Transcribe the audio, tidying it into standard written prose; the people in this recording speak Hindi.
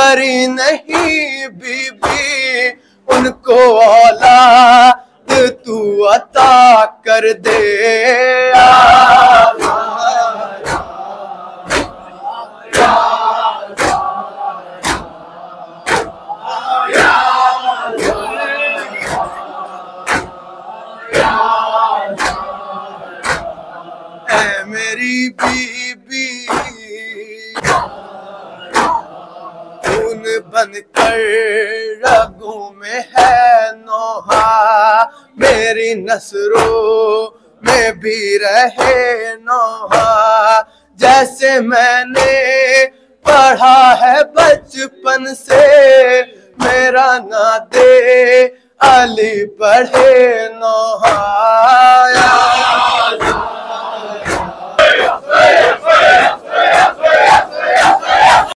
करी नहीं बीबी, उनको औलाद तू अता कर दे। ऐ मेरी बीबी खून बन कर रगों में है नोहा, मेरी नसरों में भी रहे नोहा। जैसे मैंने पढ़ा है बचपन से, मेरा ना दे अली पढ़े नोहा।